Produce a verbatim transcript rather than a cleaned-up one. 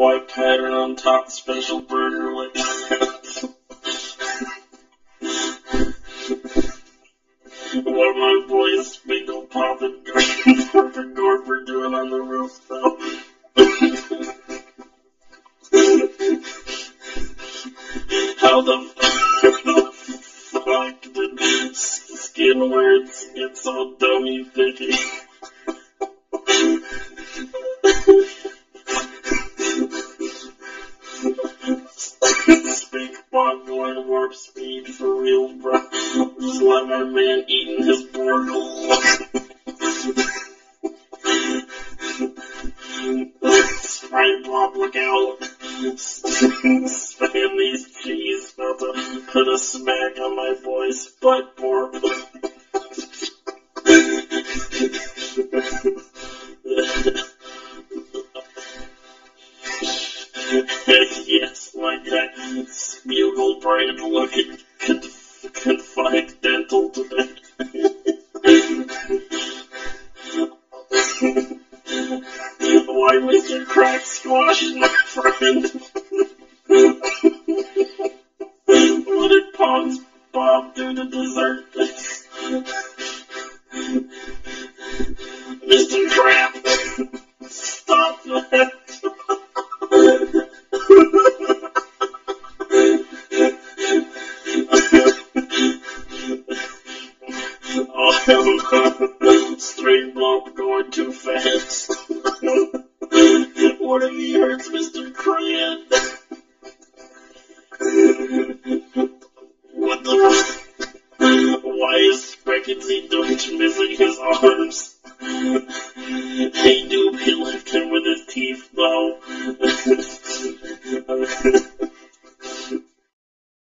white pattern on top, special burger like that. What my boys Sprinkle Pop and Gorper Gorper doing on the roof though. How the fuck did skin words get so dummy thicky? Speak Bob going warp speed for real, bro. Just let my man eating his burgle. Sprite Bob, look out. Spam these cheese, about to put a smack on my boy's butt pork. Yes, like that Spugle brand looking conf confined dental today. Why, Mister Crack Squash, my friend? What did Spunch Bob do to deserve this? Mister Crap, stop that. Oh, hell no. Straight Bob going too fast. What if he hurts Mister Cran? What the f- Why is Speckenzy Dutch missing his arms? Hey, dude, he left him with his teeth, though.